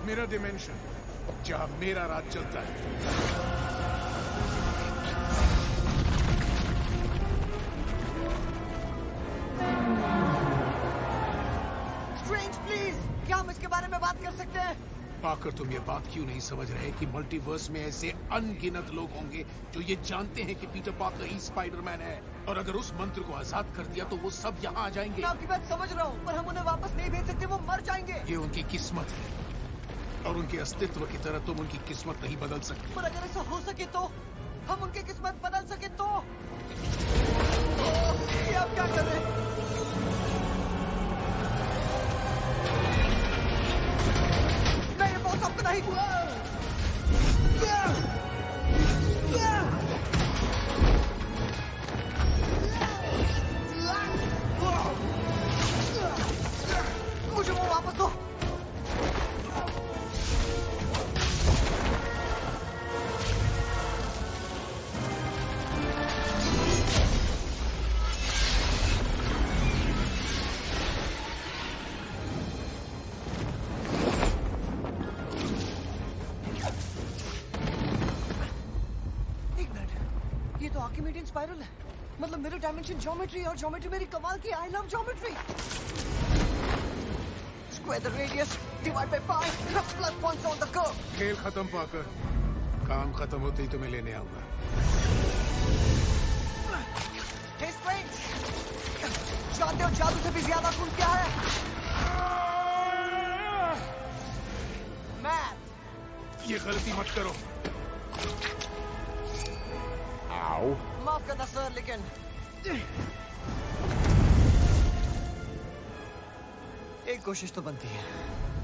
मेरा डिमेंशन, जहां मेरा राज चलता है। स्ट्रेंज प्लीज, क्या हम इसके बारे में बात कर सकते हैं? पाकर, तुम ये बात क्यों नहीं समझ रहे कि मल्टीवर्स में ऐसे अनगिनत लोग होंगे जो ये जानते हैं कि पीटर पाकर ही स्पाइडरमैन है, और अगर उस मंत्र को आजाद कर दिया तो वो सब यहाँ आ जाएंगे। मैं आपकी बात समझ रहा हूँ, पर हम उन्हें वापस नहीं भेज सकते, वो मर जाएंगे। ये उनकी किस्मत है, और उनके अस्तित्व की तरह तुम उनकी किस्मत नहीं बदल सकते। पर अगर ऐसा हो सके तो, हम उनकी किस्मत बदल सके तो। ये आप क्या कर रहे हैं? मैं ये बहुत आपको नहीं। मुझे वो वापस दो। आर्किमिडियन स्पाइरल है, मतलब मेरे डायमेंशन ज्योमेट्री, और ज्योमेट्री मेरी कमाल की। I love geometry. Square the radius, divide by pi, plus points on the curve. खेल खत्म पाकर, काम खत्म होते ही तुम्हें लेने आऊंगा। हे स्ट्रेंज, जानते हो जादू से भी ज्यादा खून क्या है? मैथ। ये गलती मत करो। आओ। माफ करना सर, लेकिन एक कोशिश तो बनती है।